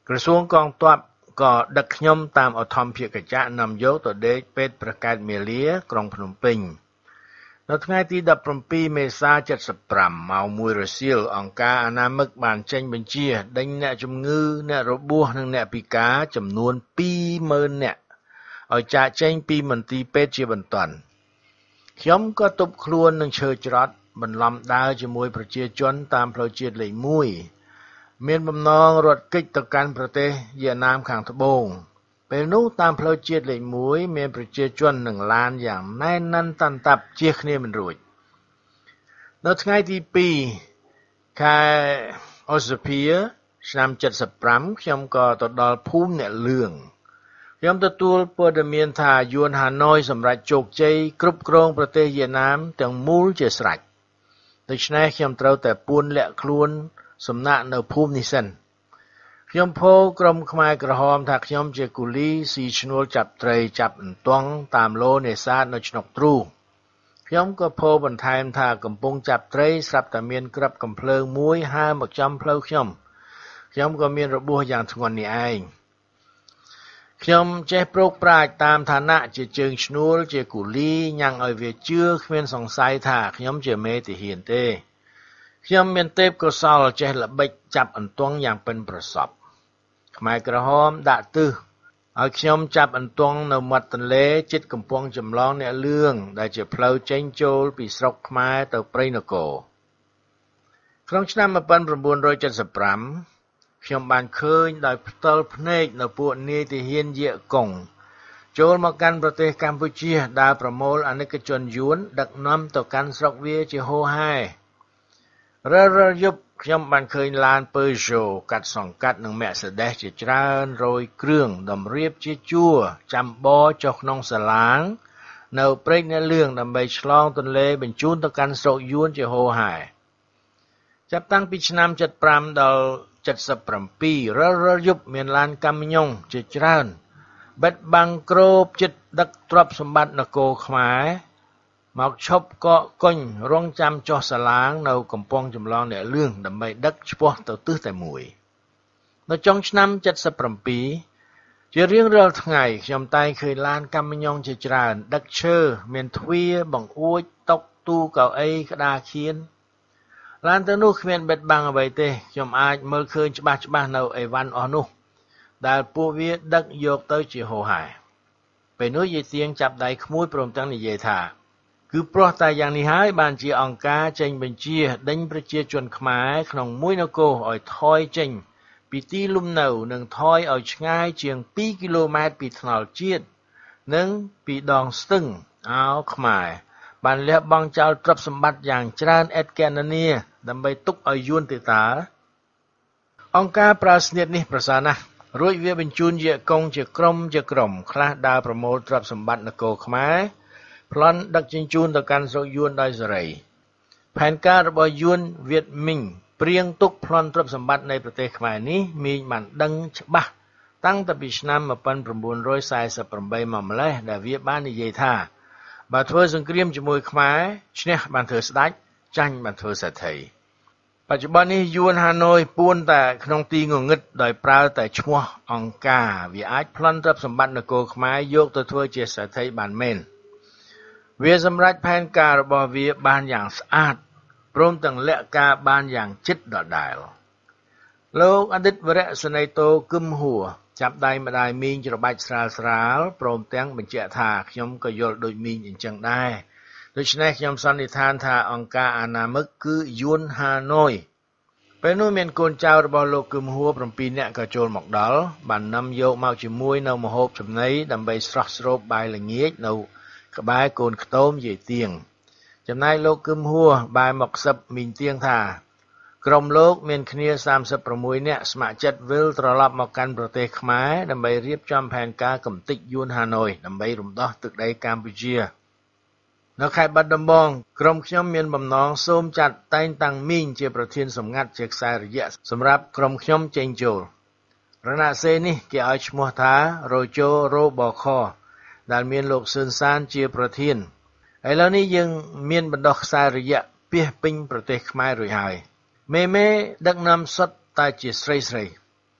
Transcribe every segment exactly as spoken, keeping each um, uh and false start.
ក្រសួងកងទ័ពក៏ដឹកខ្ញុំតាមឧទ្ធម្ភាគចក្រនាំយកទៅដេកពេទ្យប្រកែកមាលាក្រុងភ្នំពេញនៅថ្ងៃទីដប់ប្រាំពីរមេសាเจ็ดสิบห้าម៉ោងមួយរសៀលអង្គការអនាមិកបានចេញបញ្ជាដេញអ្នកជំងឺអ្នករបួសនិងអ្នកពិការចំនួនពីរម៉ឺននាក់ឲ្យចាកចេញពីមន្ទីរពេទ្យជាបន្ទាន់ខ្ញុំក៏ទប់ខ្លួននឹងឈើច្រត់បន្លំដើរជាមួយប្រជាជនតាមផ្លូវជាតិលេខមួយមានបំណងរត់គេចទៅកាន់ប្រទេសវៀតណាមខាងត្បូងពេលនោះតាមផ្លូវជាតិលេខមួយមានប្រជាជននឹងឡានយ៉ាងណែនណាន់តាន់តាប់ជៀសគ្នាមិនរួចនៅថ្ងៃទីពីរខែឧសភាឆ្នាំเจ็ดสิบห้าខ្ញុំក៏ទៅដល់ភូមិអ្នកលឿងខ្ញុំទទួលព័ត៌មានថាយួនហាណូយសម្រេចជោគជ័យគ្រប់គ្រងប្រទេសវៀតណាមទាំងមូលជាស្រេចដូច្នេះខ្ញុំត្រូវតែពួនលាក់ខ្លួនសំណាក់នៅភូមិនេះសិនខ្ញុំពោលក្រុមខ្មែរក្រហមថាខ្ញុំជាគូលីស៊ីឈ្នួលចាប់ត្រីចាប់អន្ទង់តាមឡូនេសាទនៅឆ្នុកទ្រូខ្ញុំក៏ពោលបន្ថែមថាកំពុងចាប់ត្រីស្រាប់តែមានក្របកំភ្លើងមួយហើរមកចំផ្លូវខ្ញុំខ្ញុំក៏មានរបួសយ៉ាងធ្ងន់នេះឯងខ្ញុំចេះប្រោកប្រាជ្ញតាមឋានៈជាជើងឈ្នួលជាគូលីញ៉ាំងឲ្យវាជឿគ្មានសង្ស័យថាខ្ញុំជាមេទាហានទេខ្ញុំមានទេពកោសល្យចេះល្បិចចាប់អន្ទង់យ៉ាងប៉ិនប្រសប់ខ្មែរក្រហមដាក់ទិសឲ្យខ្ញុំចាប់អន្ទង់នៅមាត់ទន្លេជិតកំពង់ចម្លងអ្នកលឿងដែលជាផ្លូវចេញចូលពីស្រុកខ្មែរទៅព្រៃនគរក្នុងឆ្នាំmột nghìn chín trăm bảy mươi lămខ្ញុំបានឃើញដោយផ្ទាល់ភ្នែកនៅពួកនាយទាហានយៀកុងចូលមកកាន់ប្រទេសកម្ពុជាដើរប្រមូលអាណិកជនយួនដឹកនាំទៅកាន់ស្រុកវាជាហូរហែរាល់រាល់យប់ខ្ញុំបានឃើញឡាន Peugeot កាត់សង្កាត់និង Mercedes ជាច្រើនរយគ្រឿងតម្រៀបជាជួរចាំបរចុះក្នុងសាឡាងនៅព្រែកអ្នកលឿងដើម្បីឆ្លងទន្លេបញ្ជូនទៅកាន់ស្រុកយួនជាហូរហែចាប់តាំងពីឆ្នាំเจ็ดสิบห้าដល់เจ็ดสิบเจ็ดរាល់រាល់យប់មានឡានកាមីយ៉ុងជាច្រើនបិទបាំងគ្របចិត្តដឹកទ្រព្យសម្បត្តិនគរខ្មែរមកឈប់កកកុញរងចាំចុះសាឡាងនៅកំពង់ចម្លងអ្នកលឿងដើម្បីដឹកឆ្ពោះទៅទិសតែមួយនៅចុងឆ្នាំเจ็ดสิบเจ็ดជារៀងរាល់ថ្ងៃខ្ញុំតែងឃើញឡានកាមីយ៉ុងជាច្រើនដឹកឈើមានទ្វារបង្អួចតុទូកៅអីក្តារខៀនឡានទៅនោះគ្មានបិទបាំងអ្វីទេខ្ញុំអាចមើលឃើញច្បាស់ច្បាស់នៅអីវ៉ាន់អស់នោះដែលពួកវាដឹកយកទៅជាហូរហែពេលនោះយាយទៀងចាប់ដៃក្មួយព្រមទាំងនិយាយថាគឺព្រោះតែយ៉ាងនេះហើយបានជាអង្គការចេញបញ្ជាដេញប្រជាជនខ្មែរក្នុងមួយនគរឲ្យថយចេញពីទីលំនៅនិងថយឲ្យឆ្ងាយជាងពីរគីឡូម៉ែត្រពីថ្នល់ជាតិនិងពីដងស្ទឹងអោខ្មែរបានលះបង់ចោលទ្រព្យសម្បត្តិយ៉ាងច្រើនឥតកណនាដើម្បីទុកឲ្យយួនទៅតើអង្គការប្រើស្នៀតនេះប្រសើរណាស់រួចវាបញ្ជូនយាកុងជាក្រុមជាក្រុមខ្លះដើរប្រមូលទ្រព្យសម្បត្តិនគរខ្មែរប្លន់ដឹកជញ្ជូនទៅកាន់ស្រុកយួនដោយសេរីផែនការរបស់យួនវៀតមីងព្រៀងទុកប្លន់ទ្រព្យសម្បត្តិនៃប្រទេសខ្មែរនេះមីងបានដឹងច្បាស់តាំងតែពីឆ្នាំmột nghìn chín trăm bốn mươi támមកម្លេះដែលវាបាននិយាយថាបើធ្វើសង្គ្រាមជាមួយខ្មែរឈ្នះបានធ្វើស្ដេចចាញ់បានធ្វើសេដ្ឋីបច្ចុប្បន្ននេះយួនហាណូយពួនតែក្នុងទីងងឹតដោយប្រើតែឈ្មោះអង្គការវាអាចប្លន់ទ្រព្យសម្បត្តិនគរខ្មែរយកទៅធ្វើជាសេដ្ឋីបានមែនវាសម្រេចផែនការរបស់វាបានយ៉ាងស្អាតព្រមទាំងលាក់ការបានយ៉ាងជិតដដែលលោកអតីតវរៈសេនីយ៍តូគឹមហួរចាប់ដៃម្ដាយមីងច្របាច់ស្រាលស្រាលព្រមទាំងបញ្ជាក់ថាខ្ញុំក៏យល់ដូចមីងអញ្ចឹងដែរដូច្នេះខ្ញុំសន្និដ្ឋានថាអង្គការអនាមិកគឺយួនហាណូយពេលនោះមានកូនចៅរបស់លោកគឹមហួរប្រាំពីរនាក់ក៏ចូលមកដល់បាននាំយកមកជាមួយនៅម្ហូបចំណីដើម្បីស្រស់ស្រូបបាយល្ងាចនៅក្បែរកូនខ្ទមយាយទៀងចំណែកលោកគឹមហួរបែរមកសឹបមីងទៀងថាក្រុមលោកមានគ្នាសាមសិបប្រាំមួយនាក់ស្ម័គ្រចិត្តវិលត្រឡប់មកកាន់ប្រទេសខ្មែរដើម្បីរៀបចំផែនការកំទេចយួនហាណូយដើម្បីរំដោះទឹកដីកម្ពុជានៅខេត្តបាត់ដំបងក្រុមខ្ញុំមានបំណងសូមចាត់តែងតាំងមីងជាប្រធានសម្ងាត់ជាខ្សែរយៈសម្រាប់ក្រុមខ្ញុំចេញចូលរណសេរីនេះគេឲ្យឈ្មោះថារ៉ូជូរ៉ូបខដែលមានលោកសឿនសានជាប្រធានឥឡូវនេះយើងមានបណ្ដោះខ្សែរយៈពាសពេញប្រទេសខ្មែររួចហើយមេមេដឹកនាំសុទ្ធតែជាស្រីស្រី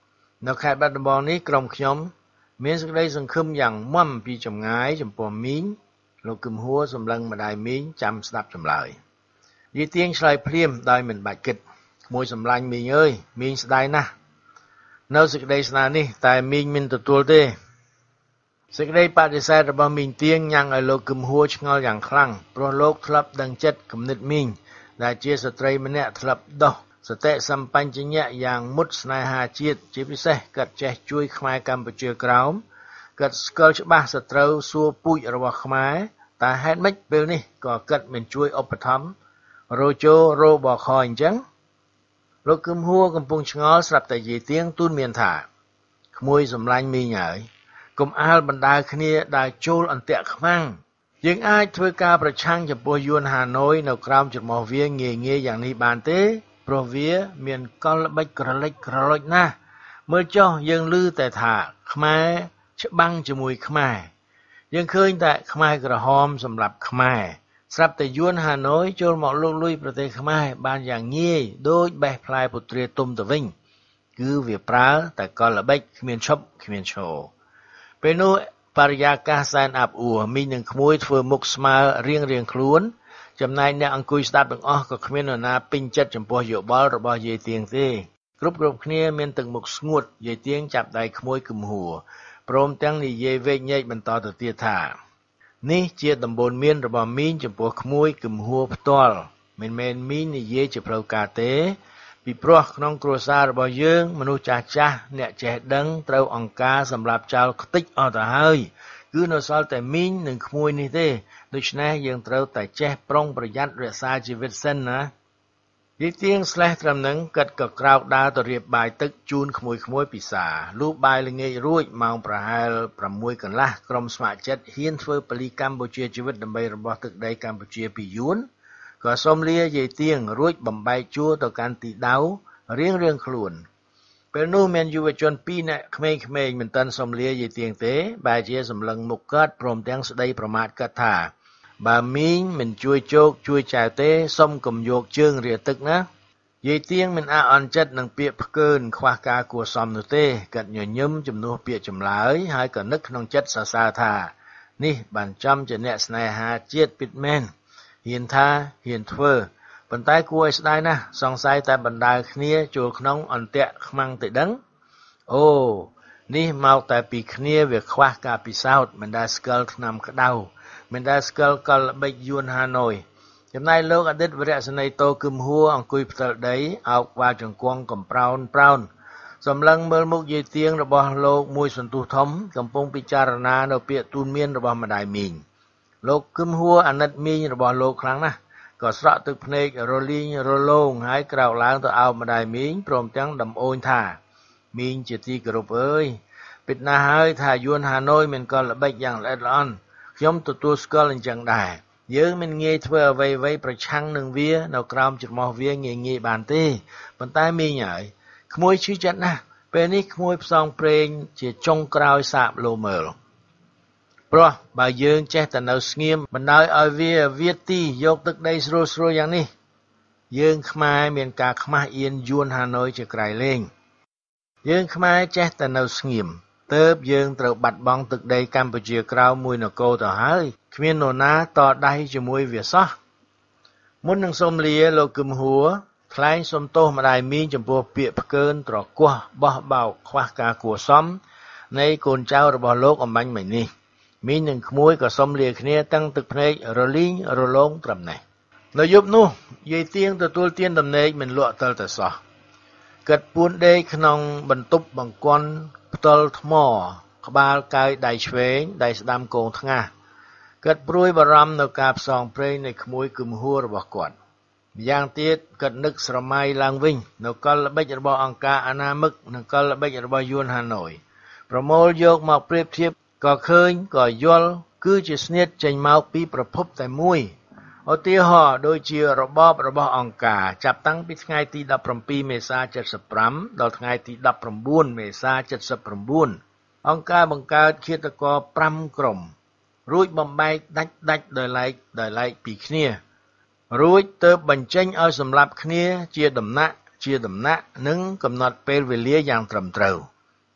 នៅខេត្តបាត់ដំបងនេះក្រុមខ្ញុំមានសេចក្តីសង្ឃឹមយ៉ាងមាំពីចម្ងាយចំពោះមីងលោកគឹមហួរសម្លឹងម្ដាយមីងចាំស្ដាប់ចម្លើយយាយទៀងឆ្លើយភ្លាមដោយមិនបាច់គិតក្មួយសម្លាញ់មីងអើយមីងស្ដាយណាស់នៅសេចក្តីស្នានេះតែមីងមិនទទួលទេសេចក្តីបដិសេធរបស់មីងទៀងញ៉ាំងឲ្យលោកគឹមហួរឆ្ងល់យ៉ាងខ្លាំងព្រោះលោកធ្លាប់ដឹងចិត្តគំនិតមីងដែលជាស្ត្រីម្នាក់ធ្លាប់ដោះសតិសម្បញ្ញៈយ៉ាងមុតស្នេហាជាតិជាពិសេសគាត់ចេះជួយខ្មែរកម្ពុជាក្រោមគាត់ស្គាល់ច្បាស់សត្រូវសួរពូជរបស់ខ្មែរតែហេតុម៉េចពេលនេះក៏គាត់មិនជួយឧបត្ថម្ភរោជោរោបខអញ្ចឹងលោកគឹមហួរកំពុងឆ្ងល់ស្រាប់តែយាយទៀងទូនមានថាក្មួយសម្លាញ់មីងហើយកុំអាលបណ្ដាគ្នាដើរចូលអន្ទាក់ខ្មាំងយើងអាចធ្វើការប្រឆាំងចំពោះយួនហាណូយនៅក្រោមច្រមុះវាងាយងាយយ៉ាងនេះបានទេព្រោះវាមានកលល្បិចក្រឡិចក្រឡុចណាស់មើលចុះយើងឮតែថាខ្មែរច្បាំងជាមួយខ្មែរយើងឃើញតែខ្មែរក្រហមសម្រាប់ខ្មែរស្រាប់តែយួនហាណូយចូលមកលុកលុយប្រទេសខ្មែរបានយ៉ាងងាយដូចបេះផ្លែពុទ្រាទុំទៅវិញគឺវាប្រើតែកលល្បិចគ្មានឈប់គ្មានឈរពេលនោះបរិយាកាសសែនអាប់អួរមីងនិងក្មួយធ្វើមុខស្មើរៀងរៀងខ្លួនចំណែកអ្នកអង្គុយស្ដាប់ទាំងអស់ក៏គ្មាននរណាពេញចិត្តចំពោះយោបល់របស់យាយទៀងទេគ្រប់គ្រប់គ្នាមានទឹកមុខស្ងួតយាយទៀងចាប់ដៃក្មួយគឹមហួរព្រមទាំងនិយាយវែកញែកបន្តទៅទៀតថានេះជាដំបូន្មានរបស់មីងចំពោះក្មួយគឹមហួរផ្ទាល់មិនមែនមីងនិយាយជាផ្លូវការទេពីព្រោះក្នុងគ្រួសាររបស់យើងមនុស្សចាស់ចាស់អ្នកចេះដឹងត្រូវអង្ការសម្រាប់ចោលខ្ទេចអស់ទៅហើយគឺនៅសល់តែមីងនិងក្មួយនេះទេដូច្នេះយើងត្រូវតែចេះប្រុងប្រយ័ត្នរក្សាជីវិតសិនណាយាយទៀងស្លេះត្រឹមនឹងកាត់ក៏ក្រោកដើរទៅរៀបបាយទឹកជូនក្មួយក្មួយពិសាលុះបាយល្ងាចរួចម៉ោងប្រហែលប្រាំមួយកន្លះក្រុមស្ម័គ្រចិត្តហ៊ានធ្វើពលីកម្ពុជាជីវិតដើម្បីរបស់ទឹកដីកម្ពុជាពីយួនក៏សូមលាយាយទៀងរួចបំបែកជួរទៅកាន់ទីដៅរៀងរៀងខ្លួនពេលនោះមានយុវជនពីរនាក់ក្មេងៗមិនទាន់សូមលាយាយទៀងទេបែរជាសម្លឹងមុខគាត់ព្រមទាំងស្ដីប្រមាថគាត់ថាបើមីងមិនជួយជោគជួយចៅទេសុំកុំយកជើងរាទឹកណាយាយទៀងមិនអអន់ចិត្តនឹងពាក្យផ្កើនខ្វះការគួរសមនោះទេគាត់ញញឹមជំនួសពាក្យចម្លើយហើយក៏នឹកក្នុងចិត្តសរសើរថានេះបានចំជាអ្នកស្នេហាជាតិពិតមែនហ៊ានថាហ៊ានធ្វើប៉ុន្តែគួរឲ្យស្ដាយណាស់សង្ស័យតែបណ្ដាលគ្នាចូលក្នុងអន្ទាក់ខ្មាំងទៅដឹងអូនេះមកតែពីគ្នាវាខ្វះការពិសោធន៍មិនដែលស្គាល់ឆ្នាំក្តៅមិនដែលស្គាល់កលល្បិចយួនហាណូយចំណែកលោកអតីតវរៈសេនីយ៍តូគឹមហួរអង្គុយផ្ទាល់ដីអោបក្បាលជង្គង់កំប្រោនប្រោនសម្លឹងមើលមុខយាយទៀងរបស់លោកមួយសន្ទុះធំកំពុងពិចារណានៅពាក្យទូន្មានរបស់ម្ដាយមីងលោកគឹមហួរអាណិតមីងរបស់លោកខ្លាំងណាស់ក៏ស្រក់ទឹកភ្នែករលីងរលោងហើយក្រោកឡើងទៅអោបម្ដាយមីងព្រមទាំងដំអូនថាមីងជាទីគោរពអើយពិតណាស់ហើយថាយួនហាណូយមានកលល្បិចយ៉ាងល្អិតល្អន់ខ្ញុំទទួលស្គាល់អញ្ចឹងដែរយើងមិនងាយធ្វើអ្វីៗប្រឆាំងនឹងវានៅក្រោមច្រមុះវាងាយងាយបានទេប៉ុន្តែមីងហើយក្មួយឈឺចិត្តណាស់ពេលនេះក្មួយផ្សងព្រេងជាចុងក្រោយសាបលោមើលព្រោះបើយើងចេះតែនៅស្ងៀមបណ្ដោយឲ្យវាវាទីយកទឹកដីស្រួលស្រួលយ៉ាងនេះយើងខ្មែរមានការខ្មាស់អៀនយួនហាណូយជាក្រៃលែងយើងខ្មែរចេះតែនៅស្ងៀមទើបយើងត្រូវបាត់បង់ទឹកដីកម្ពុជាក្រៅមួយនគរទៅហើយគ្មាននរណាតដៃជាមួយវាសោះមុននឹងសូមលាលោកគឹមហួរថ្លែងសុំទោសម្ដាយមីងចំពោះពាក្យផ្កើនត្រគោះបោះបោកខ្វះការគួរសមនៃកូនចៅរបស់លោកអំបញ្ញមិញនេះមីងនិងក្មួយក៏សុំលាគ្នាតាំងទឹកភ្នែករលីងរលោងត្រឹមនេះនៅយប់នោះយាយទៀងទទួលទានដំណេកមិនលក់ទិលតែសោះកាត់ពួនដេកក្នុងបន្ទប់បង្គាន់ផ្ទល់ថ្មក្បាលកាយដៃឆ្វេងដៃស្ដាំកងថ្ងាសកាត់ព្រួយបារម្ភនៅការផ្សងព្រេងនៃក្មួយគឹមហួររបស់គាត់ម្យ៉ាងទៀតកាត់នឹកស្រមៃឡើងវិញនៅកលល្បិចរបស់អង្គការអាណាមិកនិងកលល្បិចរបស់យួនហាណូយប្រមូលយកមកប្រៀបធៀបក៏ឃើញក៏យល់គឺជាស្នៀតចេញមកពីប្រភពតែមួយឧទាហរណ៍ដូចជារបបរបស់អង្គការចាប់តាំងពីថ្ងៃទីដប់ប្រាំពីរមេសាседសិបប្រាំដល់ថ្ងៃទីដប់ប្រាំបួនមេសាседសិបប្រាំអង្គការបង្កើតឃាតករប្រាំក្រុមរួចបំបែកដាច់ដាច់ដោយឡែកដោយឡែកពីគ្នារួចទើបបញ្ចេញឲ្យសម្លាប់គ្នាជាដំណាក់ជាដំណាក់និងកំណត់ពេលវេលាយ៉ាងត្រឹមត្រូវ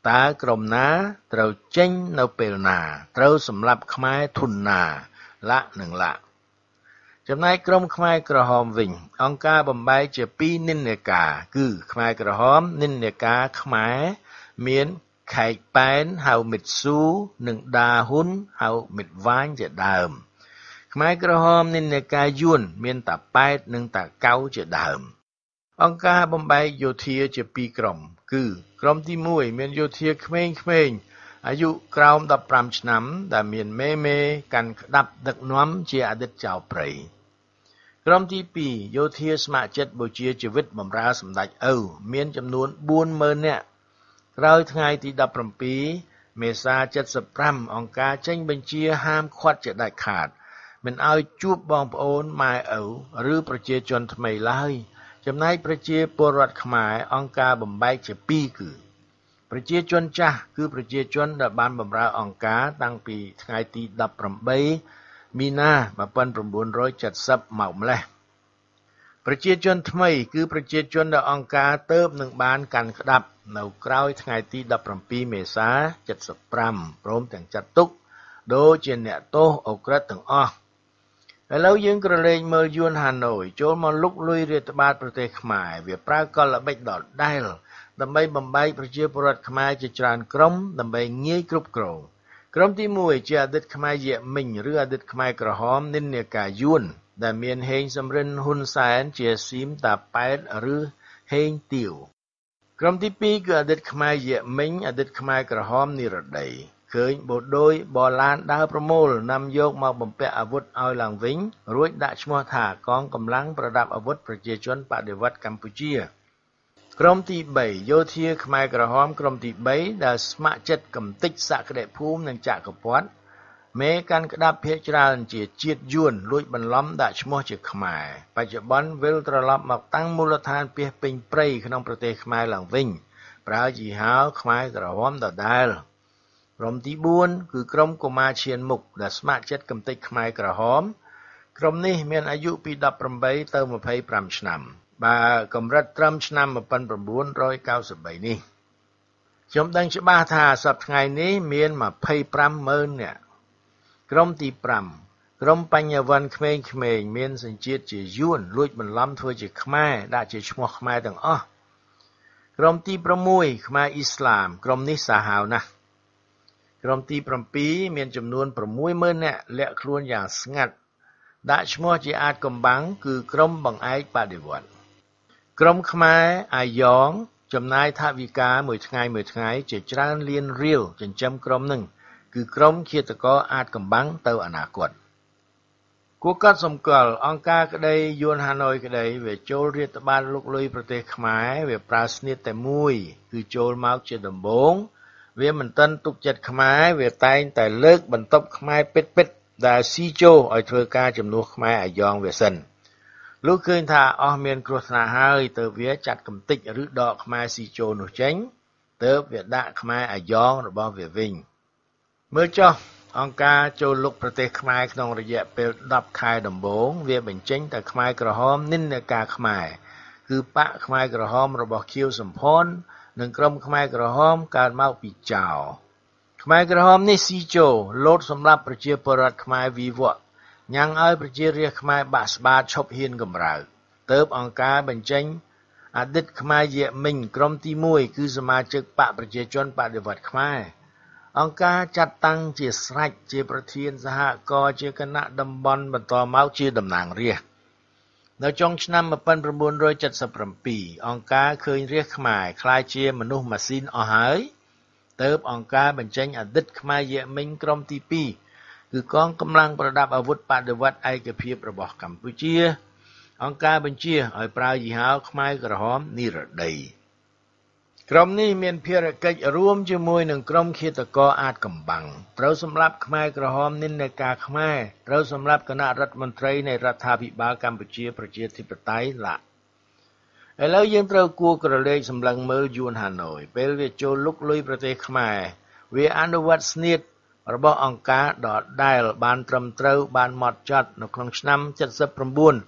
តើក្រុមណាត្រូវចេញនៅពេលណាត្រូវសម្លាប់ខ្មែរធុនណាលៈនិងលៈចំណែកក្រុមខ្មែរក្រហមវិញអង្គការបំបែកជាពីរនិន្នាការគឺខ្មែរក្រហមនិន្នាការខ្មែរមានខេកប៉ែនហៅមិតស៊ូនិងដាហ៊ុនហៅមិតវ៉ាញជាដើមខ្មែរក្រហមនិន្នាការយួនមានតាប៉ែតនិងតាកៅជាដើមអង្គការបំបែកយោធាជាពីរក្រុមគឺក្រុមទីមួយមានយោធាក្មេងៗអាយុក្រោមដប់ប្រាំឆ្នាំដែលមានមេមេកាន់ក្តាប់ដឹកនាំជាអតីតចៅព្រៃក្រុមទីពីរយោធាស្ម័គ្រចិត្តបូជាជីវិតបម្រើសម្ដេចឪមានចំនួនបួនម៉ឺននាក់ក្រោយថ្ងៃទីដប់ប្រាំពីរមេសាседសិបប្រាំអង្គការចេញបញ្ជាហាមឃាត់ជាដាច់ខាតមិនឲ្យជួបបងប្អូនម៉ែឪឬប្រជាជនថ្មីឡើយចំណែកប្រជាពលរដ្ឋខ្មែរអង្គការបំបែកជាពីរគឺប្រជាជនចាស់គឺប្រជាជនដែលបានបម្រើអង្គការតាំងពីថ្ងៃទីដប់ប្រាំបីមីនា១៩៧០មកម្លេះប្រជាជនថ្មីគឺប្រជាជនដែលអង្គការទើបនឹងបានកាន់ក្តាប់នៅក្រោយថ្ងៃទីដប់ប្រាំពីរមេសាседសិបប្រាំព្រមទាំងចាត់ទុកដូចជាអ្នកទោសអូក្រិដ្ឋទាំងអស់ឥឡូវយើងក្រឡេកមើលយួនហាណូយចូលមកលុកលុយរាតត្បាតប្រទេសខ្មែរវាប្រើកលល្បិចដដែលដើម្បីបំបែកប្រជាពលរដ្ឋខ្មែរជាច្រើនក្រុមដើម្បីងាយគ្រប់គ្រងក្រុមទីមួយជាអតីតខ្មែរយៈមិញឬអតីតខ្មែរក្រហមនិន្នាការយួនដែលមានហេងសំរិនហ៊ុនសែនជាស៊ីមតាប៉ែតឬហេងទាវក្រុមទីពីរគឺអតីតខ្មែរយៈមិញអតីតខ្មែរក្រហមនិរតីឃើញបូដូចបឡានដើរប្រមូលនាំយកមកបំពាក់អាវុធឲ្យឡើងវិញរួចដាក់ឈ្មោះថាកងកម្លាំងប្រដាប់អាវុធប្រជាជនបដិវត្តន៍កម្ពុជាក្រុមទីបីយោធាខ្មែរក្រហមក្រុមទីបីដែលស្ម័គ្រចិត្តកំទេចសក្តិភូមិនិងចក្រពត្តិមេកាន់ក្តាប់ភាគច្រើនជាជាតិយួនលួចបន្លំដាក់ឈ្មោះជាខ្មែរបច្ចុប្បន្នវិលត្រឡប់មកតាំងមូលដ្ឋានពាសពេញព្រៃក្នុងប្រទេសខ្មែរឡើងវិញប្រើយីហោខ្មែរក្រហមដដែលក្រុមទីបួនគឺក្រុមកុមារឈានមុខដែលស្ម័គ្រចិត្តកំទេចខ្មែរក្រហមក្រុមនេះមានអាយុពីដប់ប្រាំបីទៅម្ភៃប្រាំឆ្នាំបើកម្រិតត្រឹមឆ្នាំ១៩៩៣នេះខ្ញុំដឹងច្បាស់ថាសប្តាហ៍ថ្ងៃនេះមានម្ភៃប្រាំម៉ឺននាក់ក្រុមទីប្រាំក្រុមបញ្ញវន្តក្មេងៗមានសញ្ជាតិជាយួនលួចបន្លំធ្វើជាខ្មែរដាក់ជាឈ្មោះខ្មែរទាំងអស់ក្រុមទីប្រាំមួយខ្មែរអ៊ីស្លាមក្រុមនេះសាហាវណាស់ក្រុមទីប្រាំពីរមានចំនួនប្រាំមួយម៉ឺននាក់លាក់ខ្លួនយ៉ាងស្ងាត់ដាក់ឈ្មោះជាអាចកំបាំងគឺក្រុមបង្អែកបដិវត្តន៍ក្រុមខ្មែរអាយ៉ងចំណាយថវិកាមួយថ្ងៃមួយថ្ងៃជាច្រើនលានរៀលចិញ្ចឹមក្រុមនឹងគឺក្រុមឃាតករអាចកំបាំងទៅអនាគតគួរកត់សម្គាល់អង្គការក្តីយួនហាណូយក្តីវាចូលរាតត្បាតលុកលុយប្រទេសខ្មែរវាប្រើស្នៀតតែមួយគឺចូលមកជាដំបូងវាមិនទាន់ទុកចិត្តខ្មែរវាតែងតែលើកបន្ទប់ខ្មែរពិតពិតដែលស៊ីចូលឲ្យធ្វើការជំនួសខ្មែរអាយ៉ងវាសិនលុះឃើញថាអស់មានគ្រោះថ្នាក់ហើយទើបវាចាត់កំទេចឬដកខ្មែរស៊ីចូលនោះចេញទើបវាដាក់ខ្មែរអាយ៉ងរបស់វាវិញមើលចុះអង្គការចូលលុកប្រទេសខ្មែរក្នុងរយៈពេលដប់ខែដំបូងវាបញ្ចេញតែខ្មែរក្រហមនិន្នាការខ្មែរគឺបកខ្មែរក្រហមរបស់ខៀវសំផននិងក្រុមខ្មែរក្រហមកើតមកពីចៅខ្មែរក្រហមនេះស៊ីចូលលោតសម្រាប់ប្រជាពលរដ្ឋខ្មែរវីវក់ញ៉ាំងឲ្យប្រជារាស្ត្រខ្មែរបាក់ស្បាតឈប់ហ៊ានកម្រើកទើបអង្គការបញ្ចេញអតីតខ្មែរយៈមិញក្រុមទីមួយគឺសមាជិកបកប្រជាជនបដិវត្តន៍ខ្មែរអង្គការចាត់តាំងជាស្រេចជាប្រធានសហករណ៍ជាគណៈតំបន់បន្តមកជាតំណាងរាស្ត្រនៅចុងឆ្នាំ១៩៧៧អង្គការឃើញរាស្ត្រខ្មែរក្លាយជាមនុស្សម៉ាស៊ីនអស់ហើយទើបអង្គការបញ្ចេញអតីតខ្មែរយៈមិញក្រុមទីពីរគឺកងកម្លាំងប្រដាប់អាវុធបដិវត្តន៍ឯកភាពរបស់កម្ពុជាអង្គការបញ្ជាឲ្យប្រើយីហោខ្មែរក្រហមនិរតីក្រុមនេះមានភារកិច្ចរួមជាមួយនឹងក្រុមឃាតករអាចកំបាំងត្រូវសម្លាប់ខ្មែរក្រហមនិន្នាការខ្មែរត្រូវសម្លាប់គណៈរដ្ឋមន្ត្រីនៃរដ្ឋាភិបាលកម្ពុជាប្រជាធិបតេយ្យឡាឥឡូវយើងត្រូវគួរក្រឡេកសម្លឹងមើលយួនហាណូយពេលវាចូលលុកលុយប្រទេសខ្មែរវាអនុវត្តស្នៀតរបស់អង្គការដដែលបានត្រឹមត្រូវបានម៉ត់ចត់នៅក្នុងឆ្នាំседសិបប្រាំបួន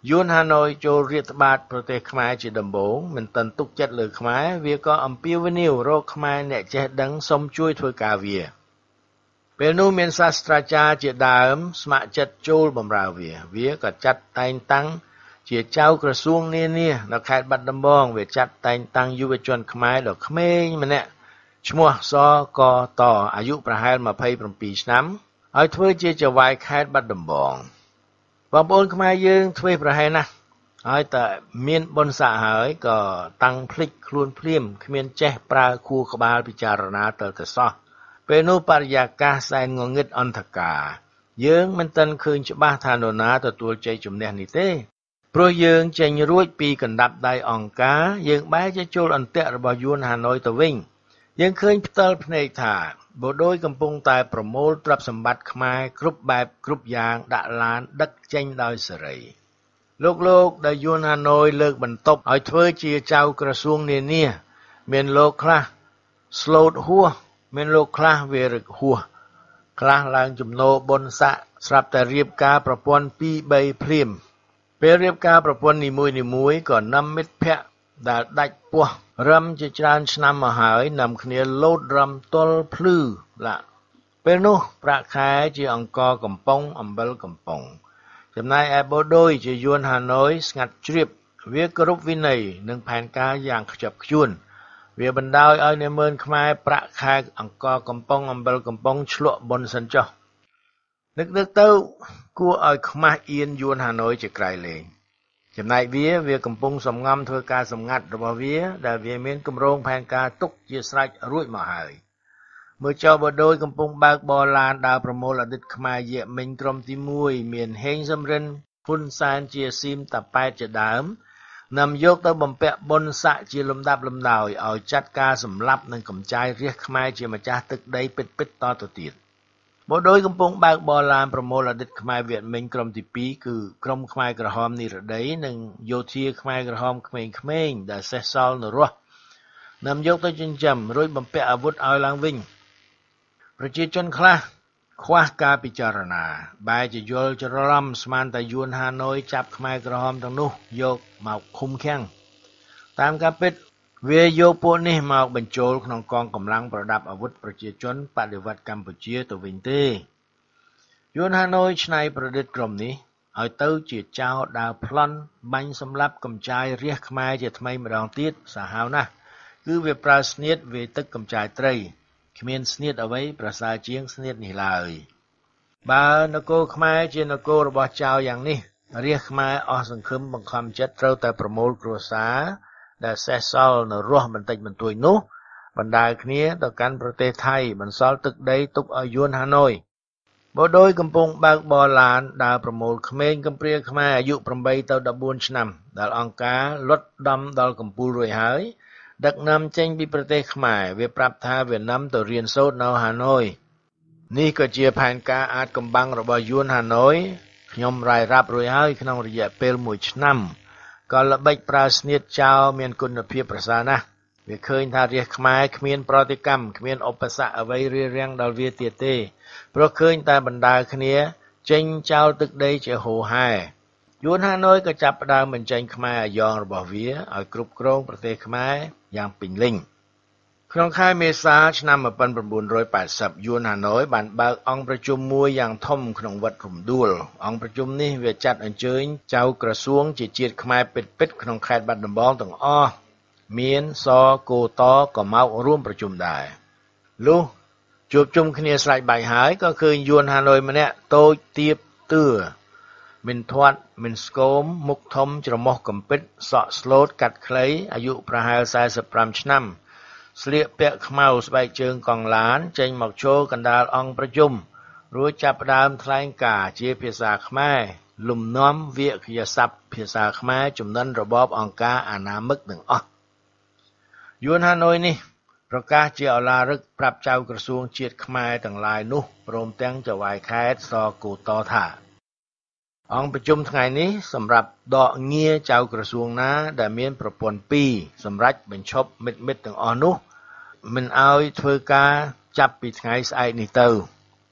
យួនហាណូយចូលរាតត្បាតប្រទេសខ្មែរជាដំបូងមិនទាន់ទុកចិត្តលើខ្មែរវាក៏អំពាវនាវរកខ្មែរអ្នកចេះដឹងសុំជួយធ្វើការវាពេលនោះមានសាស្ត្រាចារ្យជាដើមស្ម័គ្រចិត្តចូលបម្រើវាវាក៏ចាត់តែងតាំងជាចៅក្រសួងនានានៅខេត្តបាត់ដំបងវាចាត់តែងតាំងយុវជនខ្មែរដ៏ក្មេងម្នាក់ឈ្មោះសកតអាយុប្រហែលម្ភៃប្រាំពីរឆ្នាំឲ្យធ្វើជាចៅហ្វាយខេត្តបាត់ដំបងបងប្អូនខ្មែរយើងធ្វើប្រហែលណាស់ហើយតែមានបុណ្យស័ក្តិហើយក៏តាំងភ្លេចខ្លួនភ្លាមគ្មានចេះប្រើខួរក្បាលពិចារណាទៅទៅសោះពេលនោះបរិយាកាសសែនងងឹតអន្តការយើងមិនទាន់ឃើញច្បាស់ថានរណាទទួលជ័យជំនះនេះទេព្រោះយើងចេញរួចពីកណ្ដាប់ដៃអង្គការយើងបែរជាចូលអន្ទាក់របស់យួនហាណូយទៅវិញយើងឃើញផ្ទាល់ភ្នែកថាបូដូចកំពុងតែប្រមូលទ្រព្យសម្បត្តិខ្មែរគ្រប់បែបគ្រប់យ៉ាងដាក់ឡានដឹកចេញដោយសេរីលោកលោកដែលយួនហាណូយលើកបន្ទប់ឲ្យធ្វើជាចៅក្រសួងនានាមានលោកខ្លះស្លូតហួសមានលោកខ្លះវារឹកហួសខ្លះឡើងចំណោបុណ្យស័ក្តិស្រាប់តែរៀបការប្រពន្ធពីរបីភ្លាមពេលរៀបការប្រពន្ធនីមួយនីមួយក៏នាំមិត្តភ័ក្តិដែលដាច់ពោះរឹមជាច្រើនឆ្នាំមកហើយនាំគ្នាលោតរំទល់ភ្លឺឡាពេលនោះប្រាក់ខែជាអង្គរកំប៉ុងអំបិលកំប៉ុងចំណែកឯបូដូចជាយួនហាណូយស្ងាត់ជ្រាបវាគោរពវិន័យនិងផែនការយ៉ាងខ្ជាប់ខ្ជួនវាបណ្ដោយឲ្យអ្នកមើលខ្មែរប្រាក់ខែអង្គរកំប៉ុងអំបិលកំប៉ុងឆ្លក់បុណ្យសិនចុះនឹកនឹកទៅគួរឲ្យខ្មាស់អៀនយួនហាណូយជាក្រៃលែងចំណែកវាវាកំពុងសំងំធ្វើការសម្ងាត់របស់វាដែលវាមានគម្រោងផែនការទុកជាស្រេចរួចមកហើយមើលចោលបដូចកំពុងបើកបរឡានដើរប្រមូលអតីតខ្មែរយៈមិញក្រុមទីមួយមានហេងសំរិនហ៊ុនសែនជាស៊ីមតាប៉ែតជាដើមនាំយកទៅបំពាក់បុណ្យស័ក្តិជាលំដាប់លំដោយឲ្យចាត់ការសម្លាប់និងកម្ចាយរាជខ្មែរជាម្ចាស់ទឹកដីពិតពិតតទៅទៀតបូដូចកំពុងបើកបរឡានប្រមូលអតីតខ្មែរវៀតមិញក្រុមទីពីរគឺក្រុមខ្មែរក្រហមនិរតីនិងយោធាខ្មែរក្រហមក្មេងៗដែលសេះសល់នៅរស់នាំយកទៅចិញ្ចឹមរួចបំពាក់អាវុធឲ្យឡើងវិញប្រជាជនខ្លះខ្វះការពិចារណាបែរជាយល់ច្រឡំស្មានតែយួនហាណូយចាប់ខ្មែរក្រហមទាំងនោះយកមកឃុំឃាំងតាមការពិតវាយកពួកនេះមកបញ្ចូលក្នុងកងកម្លាំងប្រដាប់អាវុធប្រជាជនបដិវត្តកម្ពុជាទៅវិញទេយួនហាណូយច្នៃប្រឌិតក្រុមនេះឲ្យទៅជាចៅដើរប្លន់បាញ់សម្លាប់កម្ចាយរាជខ្មែរជាថ្មីម្ដងទៀតសាហាវណាស់គឺវាប្រើស្នៀតវាទឹកកម្ចាយត្រីគ្មានស្នៀតអ្វីប្រសើរជាងស្នៀតនេះឡើយបើនគរខ្មែរជានគររបស់ចៅយ៉ាងនេះរាជខ្មែរអស់សង្ឃឹមបង្ខំចិត្តត្រូវតែប្រមូលគ្រួសារដែលសេះសល់នៅរស់បន្តិចបន្តួចនោះបណ្ដាលគ្នាទៅកាន់ប្រទេសថៃបន្សល់ទឹកដីទុកឲ្យយួនហាណូយបូដូចកំពុងបើកបរឡានដើរប្រមូលក្មេងកំព្រាខ្មែរអាយុប្រាំបីទៅដប់បួនឆ្នាំដែលអង្គការលុតដំដល់កំពូលរួចហើយដឹកនាំចេញពីប្រទេសខ្មែរវាប្រាប់ថាវានាំទៅរៀនសូត្រនៅហាណូយនេះក៏ជាផែនការអាចកំបាំងរបស់យួនហាណូយខ្ញុំរាយរាប់រួចហើយក្នុងរយៈពេលមួយឆ្នាំក៏ល្បិចប្រើស្នៀតចោលមានគុណភាពប្រសើរណាស់វាឃើញថារាជខ្មែរគ្មានប្រតិកម្មគ្មានឧបសគ្គអ្វីរារាំងដល់វាទៀតទេព្រោះឃើញតែបណ្ដាលគ្នាចេញចោលទឹកដីជាហូរហែយួនហាណូយក៏ចាប់ផ្ដើមបញ្ចេញខ្មែរអាយ៉ងរបស់វាឲ្យគ្រប់គ្រងប្រទេសខ្មែរយ៉ាងពេញលេញក្នុងខែមេសាឆ្នាំmột nghìn chín trăm tám mươiយួនហាណូយបានបើកអង្គប្រជុំមួយយ៉ាងធំក្នុងវត្តរំដួលអង្គប្រជុំនេះវាចាត់អញ្ជើញចៅក្រសួងជាជាតិខ្មែរពិតពិតក្នុងខេត្តបាត់ដំបងទាំងអស់មានសកូតក៏មករួមប្រជុំដែរលុះជួបជុំគ្នាស្រេចបាច់ហើយក៏ឃើញយួនហាណូយម្នាក់តូចទៀបទឿមិនធាត់មិនស្គមមុខធំច្រមុះកំពិតសក់ស្លូតកាត់ខ្លីអាយុប្រហែលសែសិបប្រាំឆ្នាំស្លៀកពាក់ខ្មៅស្បែកជើងកង់ឡានចេញមកចូលកណ្ដាលអង្គប្រជុំរួចចាប់ផ្ដើមថ្លែងការណ៍ជាភាសាខ្មែរលំនាំវាក្យស័ព្ទភាសាខ្មែរចំណិនរបបអង្គការអាណាមិកទាំងអស់យួនហាណូយនេះប្រកាសជាឧឡារិកប្រាប់ចៅក្រសួងជាតិខ្មែរទាំងឡាយនោះព្រមទាំងចៅហ្វាយខេត្តសកូតថាអង្គប្រជុំថ្ងៃនេះសម្រាប់ដកងារចៅក្រសួងណាដែលមានប្រព័ន្ធពីរសម្រាប់បញ្ឈប់មិត្តមិត្តទាំងអស់នោះមិនឲ្យធ្វើការចាប់ពីថ្ងៃស្អែកនេះទៅ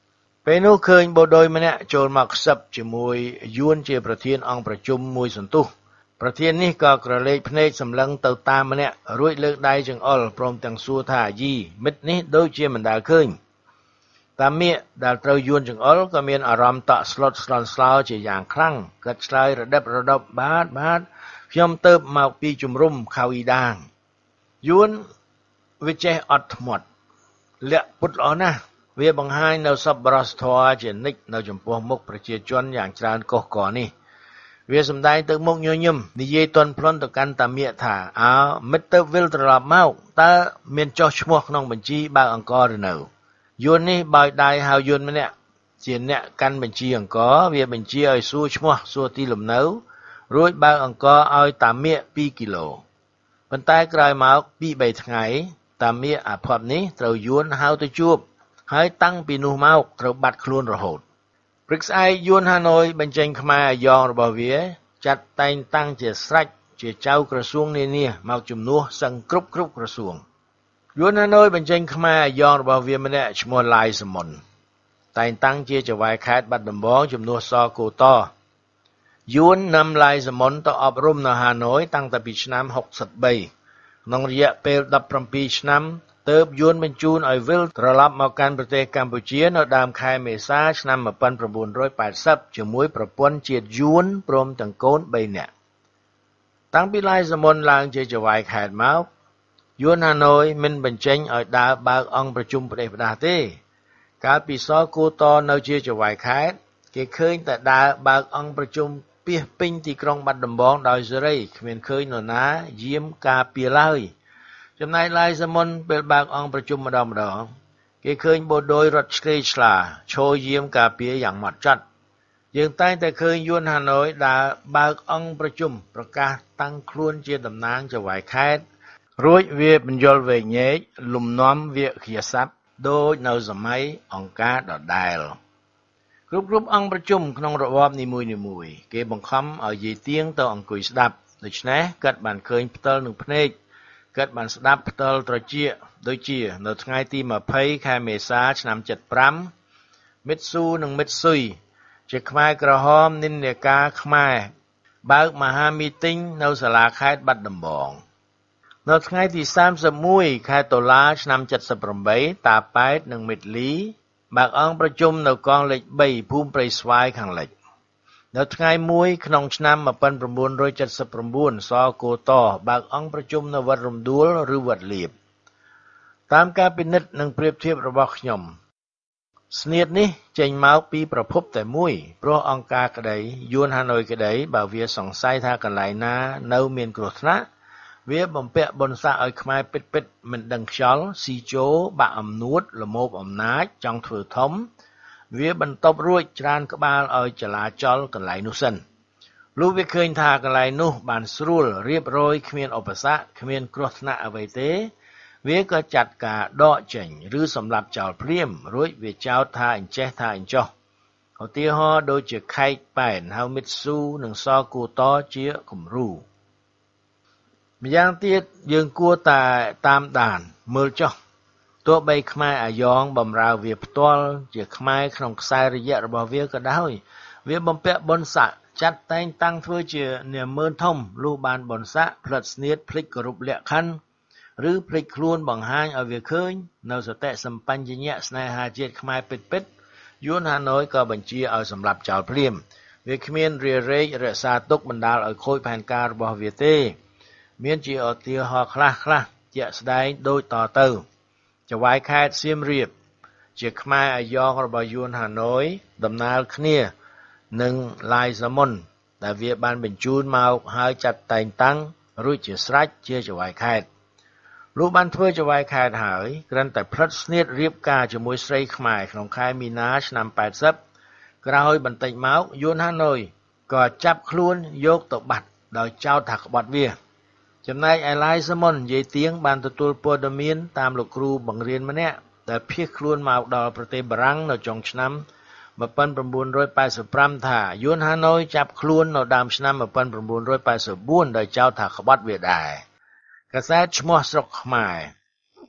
ពេលនោះឃើញបូដោយម្នាក់ចូលមកខ្សឹបជាមួយយួនជាប្រធានអង្គប្រជុំមួយសន្ទុះប្រធាននេះក៏ក្រឡេកភ្នែកសម្លឹងទៅតាមម្នាក់រួចលើកដៃចង្អុលព្រមទាំងសួរថាយីមិត្តនេះដូចជាមិនដែលឃើញតាមាកដែលត្រូវយួនចង្អុលក៏មានអារម្មណ៍តក់ស្លុតស្លន់ស្លោជាយ៉ាងខ្លាំងគាត់ឆ្លើយរដិបរដប់បាទបាទខ្ញុំទៅមកពីជំរំខៅអ៊ីដាងយួនវាចេះអត់ធ្មត់លាក់ពុតល្អណាស់វាបង្ហាញនៅសប្បុរសធម៌ជានិច្ចនៅចំពោះមុខប្រជាជនយ៉ាងច្រើនកុសកនេះវាសម្ដែងទៅមុខញញឹមនិយាយទន់ភ្លន់ទៅកាន់តាមាកថាអើមិត្តទៅវិលត្រឡប់មកតើមានចុះឈ្មោះក្នុងបញ្ជីបើកអង្គរឬនៅយួននេះបោយដៃហៅយួនម្នាក់ជាអ្នកកាន់បញ្ជីអង្គរវាបញ្ជាឲ្យសួរឈ្មោះសួរទីលំនៅរួចបើកអង្គរឲ្យតាមាកពីរគីឡូប៉ុន្តែក្រោយមកពីរបីថ្ងៃតាមាកអាផាត់នេះត្រូវយួនហៅទៅជួបហើយតាំងពីនោះមកត្រូវបាត់ខ្លួនរហូតព្រឹកស្អែកយួនហាណូយបញ្ចេញខ្មែរអាយ៉ងរបស់វាចាត់តែងតាំងជាស្រេចជាចៅក្រសួងនានាមកជំនួសសឹងគ្រប់គ្រប់ក្រសួងយួនហាណូយបញ្ចេញខ្មែរអាយ៉ងរបស់វាម្នាក់ឈ្មោះឡាយសមុនតែងតាំងជាចៅហ្វាយខេត្តបាត់ដំបងជំនួសសកូតយួននាំឡាយសមុនទៅអប់រំនៅហាណូយតាំងតែពីឆ្នាំហុកសិបបីក្នុងរយៈពេលដប់ប្រាំពីរឆ្នាំទើបយួនបញ្ជូនឲ្យវិលត្រឡប់មកកាន់ប្រទេសកម្ពុជានៅដើមខែមេសាឆ្នាំmột nghìn chín trăm tám mươiជាមួយប្រពន្ធជាតិយួនព្រមទាំងកូនបីនាក់តាំងពីឡាយសមុនឡើងជាចៅហ្វាយខេត្តមកយួនហាណូយមិនបញ្ចេញឲ្យដើរបើកអង្គប្រជុំផ្ដេសផ្ដាសទេកាលពីសកូតនៅជាចៅហ្វាយខេត្តគេឃើញតែដើរបើកអង្គប្រជុំពាសពេញទីក្រុងបាត់ដំបងដោយសេរីគ្មានឃើញនរណាយាមការពារឡើយចំណែកឡាយសមុនពេលបើកអង្គប្រជុំម្ដងម្ដងគេឃើញបូដោយរត់ឆ្លេឆ្លាឈរយាមការពារយ៉ាងហ្មត់ចត់យើងតែងតែឃើញយួនហាណូយដើរបើកអង្គប្រជុំប្រកាសតាំងខ្លួនជាតំណាងចៅហ្វាយខេត្តរួចវាបញ្យលវែកញែកលំនាំវាក្យស័ព្ទដូចនៅសម័យអង្គការដដែលគ្រប់គ្រប់អង្គប្រជុំក្នុងរបបនីមួយៗគេបង្ខំឲ្យយាយទៀងទៅអង្គុយស្ដាប់ដូច្នេះគាត់បានឃើញផ្ទាល់នឹងភ្នែកគាត់បានស្ដាប់ផ្ទាល់ត្រចៀកដូចជានៅថ្ងៃទីยี่สิบខែមេសាឆ្នាំเจ็ดสิบห้าមិតស៊ូនិងមិតស៊ុយជាខ្មែរក្រហមនិន្នាការខ្មែរបើកមហាមីទីងនៅសាលាខេត្តបាត់ដំបងនៅថ្ងៃទីសាមសិបមួយខែតុលាឆ្នាំเจ็ดสิบแปดតាប៉ែតនិងមិត្តលីបើកអង្គប្រជុំនៅកងលេខបីភូមិព្រៃស្វាយខាងលិចនៅថ្ងៃមួយក្នុងឆ្នាំmột nghìn chín trăm bảy mươi chínសកូតបើកអង្គប្រជុំនៅវត្តរំដួលឬវត្តលៀបតាមការពិនិត្យនិងប្រៀបធៀបរបស់ខ្ញុំស្នៀតនេះចេញមកពីប្រភពតែមួយព្រោះអង្គការក្តីយួនហាណូយក្តីបើវាសង្ស័យថាកន្លែងណានៅមានគ្រោះថ្នាក់វាបំពាក់បុណ្យស័ក្តិឲ្យខ្មែរពិតពិតមិនដឹងខ្យល់ស៊ីជោបាក់អំនួតលមោបអំណាចចង់ធ្វើធំវាបន្ទប់រួចច្រើនក្បាលឲ្យចលាចលកន្លែងនោះសិនលុះវាឃើញថាកន្លែងនោះបានស្រួលរៀបរយគ្មានឧបសគ្គគ្មានគ្រោះថ្នាក់អ្វីទេវាក៏ចាត់ការដកចេញឬសម្លាប់ចោលភ្លាមរួចវាចោទថាអញ្ចេះថាអញ្ចោះឧទាហរណ៍ដូចជាខេកប៉ែនហៅមិតស៊ូនិងសកូតជាគំរូម្យ៉ាងទៀតយើងគួរតែតាមដានមើលចុះទោះបីខ្មែរអាយ៉ងបំរើវាផ្ទាល់ជាខ្មែរក្នុងខ្សែរយៈរបស់វាក៏ដោយវាបំពាក់បុណ្យស័ក្តិចាត់តែងតាំងធ្វើជានាម៉ឺនធំលុះបានបុណ្យស័ក្តិផ្លិតស្នៀតភ្លេចគោរពលក្ខខណ្ឌឬភ្លេចខ្លួនបង្ហាញឲ្យវាឃើញនៅសតិសម្បញ្ញៈស្នេហាជាតិខ្មែរពិតពិតយួនហាណូយក៏បញ្ជាឲ្យសម្លាប់ចោលភ្លាមវាគ្មានរារែករក្សាទុកបណ្ដាលឲ្យខូចផែនការរបស់វាទេមានជាឧទាហរណ៍ខ្លះខ្លះជាក់ស្ដែងដូចតទៅចៅហ្វាយខេត្តសៀមរាបជាខ្មែរអាយ៉ងរបស់យួនហាណូយដំណើរគ្នានឹងឡាយសមុនដែលវាបានបញ្ជូនមកហើយចាត់តែងតាំងរួចជាស្រេចជាចៅហ្វាយខេត្តលុះបានធ្វើចៅហ្វាយខេត្តហើយគ្រាន់តែផ្លិតស្នៀតរៀបការជាមួយស្រីខ្មែរក្នុងខែមីនាឆ្នាំแปดสิบក្រោយបន្តិចមកយួនហាណូយក៏ចាប់ខ្លួនយកទៅបាត់ដោយចោទថាក្បត់វាចំណែកឯឡាយសមុនយាយទៀងបានទទួលព័ត៌មានតាមលោកគ្រូបង្រៀនម្នាក់ដែលភៀសខ្លួនមកដល់ប្រទេសបារាំងនៅចុងឆ្នាំmột nghìn chín trăm tám mươi lămថាយួនហាណូយចាប់ខ្លួននៅដើមឆ្នាំmột nghìn chín trăm tám mươi tưដោយចោទថាក្បត់វាដែរកាសែតឈ្មោះស្រុកខ្មែរ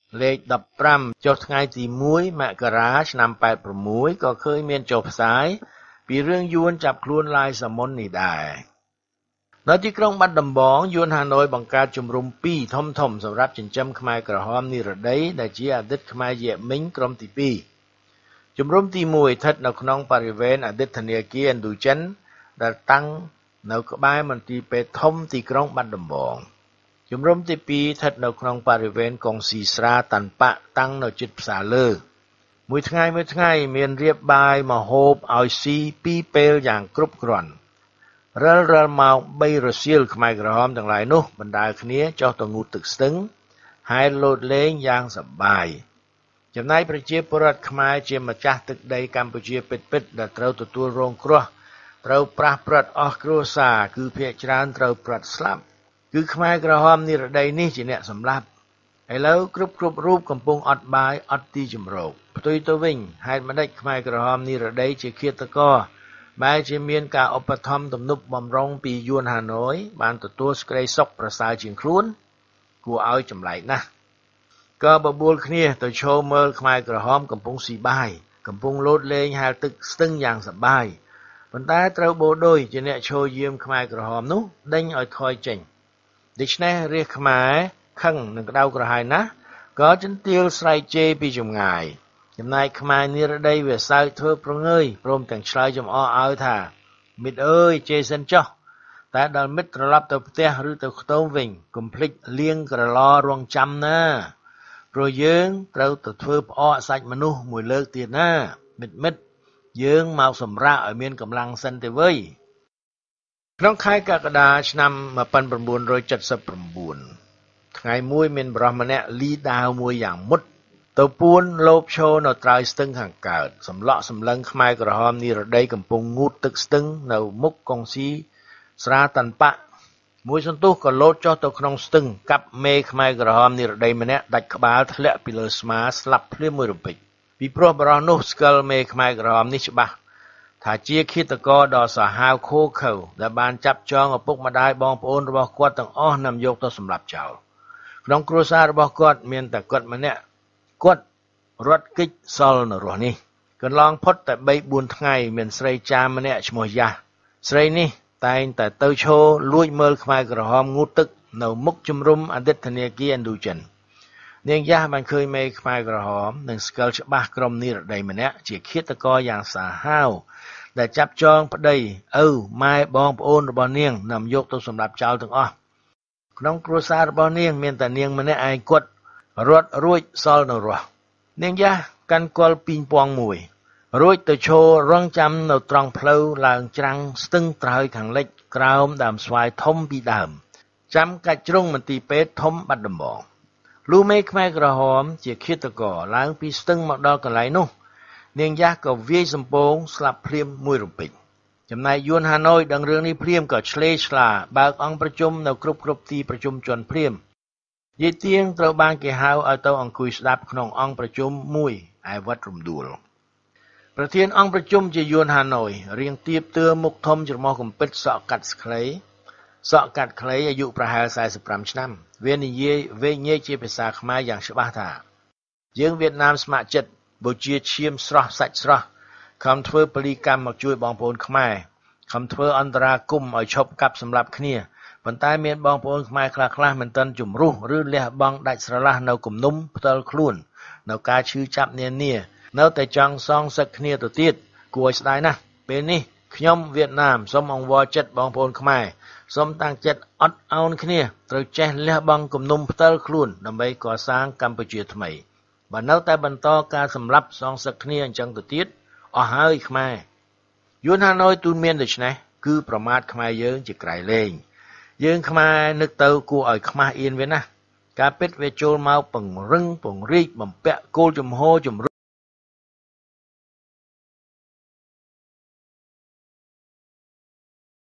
លេខ ដប់ប្រាំ ចុះថ្ងៃទីមួយមករាឆ្នាំแปดหกក៏ឃើញមានចុះផ្សាយពីរឿងយួនចាប់ខ្លួនឡាយសាមុននេះដែរនៅទីក្រុងបាត់ដំបងយួនហាណូយបង្កើតជំរំពីរធំធំសម្រាប់ចិញ្ចឹមខ្មែរក្រហមនិរតីដែលជាអតីតខ្មែរយេមីងក្រុមទីពីរជំរំទីមួយស្ថិតនៅក្នុងបរិវេណអតីតធនាគារឥណ្ឌូចិនដែលតាំងនៅក្បែរមន្ទីរពេទ្យធំទីក្រុងបាត់ដំបងជំរំទីពីរស្ថិតនៅក្នុងបរិវេណកុងស៊ីស្រាតាន់ប៉ាក់តាំងនៅជិតផ្សារលើមួយថ្ងៃមួយថ្ងៃមានរៀបបាយម្ហូបឲ្យស៊ីពីរពេលយ៉ាងគ្រប់គ្រាន់រិលរិលម៉ោងបីរសៀលខ្មែរក្រហមទាំងឡាយនោះបណ្ដើរគ្នាចុះទៅងូតទឹកស្ទឹងហែលលោតលេងយ៉ាងសប្បាយចំណែកប្រជាពលរដ្ឋខ្មែរជាម្ចាស់ទឹកដីកម្ពុជាពិតៗដែលត្រូវទទួលរងគ្រោះត្រូវប្រះព្រាត់អស់គ្រួសារគឺភាគច្រើនត្រូវព្រាត់ស្លាប់គឺខ្មែរក្រហមនិរតីនេះជាអ្នកសម្លាប់ឥឡូវគ្រប់គ្រប់រូបកំពុងអត់បាយអត់ទីជម្រកផ្ទុយទៅវិញហេតុម្ដេចខ្មែរក្រហមនិរតីជាឃាតករបែរជាមានការឧបត្ថម្ភទំនប់បំរុងពីយួនហាណូយបានទទួលសេចក្តីសុខប្រសើរជាងខ្លួនគួរឲ្យចម្លែកណាស់ក៏បបួលគ្នាទៅឈរមើលខ្មែរក្រហមកំពុងស៊ីបាយកំពុងលោតលេងហែលទឹកស្ទឹងយ៉ាងសប្បាយប៉ុន្តែត្រូវបូដូចជាអ្នកឈរយាមខ្មែរក្រហមនោះដេញឲ្យថយចេញដូច្នេះរាជខ្មែរខឹងនឹងក្តៅក្រហាយណាស់ក៏ចន្ទាលស្រែកជេរពីចម្ងាយចំណែកខ្មែរនិរតីវាសើចធ្វើប្រងើយព្រមទាំងឆ្លើយចំអកឲ្យថាមិត្តអើយជេរសិនចុះតែដល់មិត្តត្រឡប់ទៅផ្ទះឬទៅខ្ទមវិញកុំភ្លេចលាងក្រឡរងចាំណាព្រោះយើងត្រូវទៅធ្វើផ្អកសាច់មនុស្សមួយលើកទៀតណាមិត្តមិត្តយើងមកសម្រាកឲ្យមានកម្លាំងសិនទៅវិញក្នុងខែកក្កដាឆ្នាំmột nghìn chín trăm七十九ថ្ងៃមួយមានបរិសម្នាក់លីដាវមួយយ៉ាងមុតទៅពួនលោបឈរនៅត្រើយស្ទឹងខាងកើតសម្លក់សម្លឹងខ្មែរក្រហមនិរតីកំពុងងូតទឹកស្ទឹងនៅមុខកុងស៊ីស្រាតាន់ប៉ាក់មួយសន្ទុះក៏លោតចុះទៅក្នុងស្ទឹងកាប់មេខ្មែរក្រហមនិរតីម្នាក់ដាច់ក្បាលធ្លាក់ពីលើស្មាស្លាប់ភ្លាមមួយរំពេចពីព្រោះបរិសនោះស្គាល់មេខ្មែរក្រហមនេះច្បាស់ថាជាឃាតករដ៏សាហាវឃោរឃៅដែលបានចាប់ចងឪពុកម្ដាយបងប្អូនរបស់គាត់ទាំងអស់នាំយកទៅសម្លាប់ចោលក្នុងគ្រួសាររបស់គាត់មានតែគាត់ម្នាក់គាត់រត់គេចសល់នៅរស់នេះកន្លងផុតតែបីបួនថ្ងៃមានស្រីចាមម្នាក់ឈ្មោះយ៉ាស់ស្រីនេះតែងតែទៅឈរលួចមើលខ្មែរក្រហមងូតទឹកនៅមុខជំរំអតីតធនាគារឥណ្ឌូចិននាងយ៉ាស់បានឃើញមេខ្មែរក្រហមនិងស្គាល់ច្បាស់ក្រុមនិរតីម្នាក់ជាឃាតករយ៉ាងសាហាវដែលចាប់ចងប្តីឪម៉ែបងប្អូនរបស់នាងនាំយកទៅសម្លាប់ចោលទាំងអស់ក្នុងគ្រួសាររបស់នាងមានតែនាងម្នាក់ឯងគាត់រត់រួចសល់នៅរស់នាងយ៉ាស់កាន់គល់ពីងពងមួយរួចទៅឈររងចាំនៅត្រង់ផ្លូវឡើងច្រាំងស្ទឹងត្រើយខាងលិចក្រោមដើមស្វាយធំពីដើមចាំកាច់ជ្រុងមន្ទីរពេទ្យធំបាត់ដំបងលុះមេខ្មែរក្រហមជាឃាតករឡើងពីស្ទឹងមកដល់កន្លែងនោះនាងយ៉ាស់ក៏វាយសំពងស្លាប់ភ្លាមមួយរំពេចចំណែកយួនហាណូយដឹងរឿងនេះភ្លាមក៏ឆ្លេឆ្លាបើកអង្គប្រជុំនៅគ្រប់គ្រប់ទីប្រជុំជនភ្លាមយាយទៀងត្រូវបានគេហៅឲ្យទៅអង្គុយស្ដាប់ក្នុងអង្គប្រជុំមួយឯវត្តរំដួលប្រធានអង្គប្រជុំជាយួនហាណូយរៀងទៀបទឿមុខធំច្រមុះកំពិតសក់កាត់ខ្លីសក់កាត់ខ្លីអាយុប្រហែលសែសិបប្រាំឆ្នាំវានិយាយវែងញែកជាភាសាខ្មែរយ៉ាងច្បាស់ថាយើងវៀតណាមស្ម័គ្រចិត្តបូជាឈាមស្រស់សាច់ស្រស់ខំធ្វើពលីកម្មមកជួយបងប្អូនខ្មែរខំធ្វើអន្តរាគមន៍ឲ្យឈប់កាប់សម្លាប់គ្នាប៉ុន្តែមានបងប្អូនខ្មែរខ្លះខ្លះមិនទាន់ជំរុះឬលះបង់ដាច់ស្រឡះនៅគំនុំផ្ទាល់ខ្លួននៅការឈឺចាប់នានានៅតែចង់សងសឹកគ្នាទៅទៀតគួរឲ្យស្ដាយណាស់ពេលនេះខ្ញុំវៀតណាមសូមអង្វរចិត្តបងប្អូនខ្មែរសូមតាំងចិត្តអត់ឱនគ្នាត្រូវចេះលះបង់គំនុំផ្ទាល់ខ្លួនដើម្បីកសាងកម្ពុជាថ្មីបើនៅតែបន្តការសម្លាប់សងសឹកគ្នាអញ្ចឹងទៅទៀតអស់ហើយខ្មែរយួនហាណូយទូនមានដូច្នេះគឺប្រមាថខ្មែរយើងជាក្រៃលែងយើងខ្មែរនឹកទៅគួរឲ្យខ្មាស់អៀនវាណាការពិតវាចូលមកពង្រឹងពង្រីកបំពាក់គោលជំហរជំ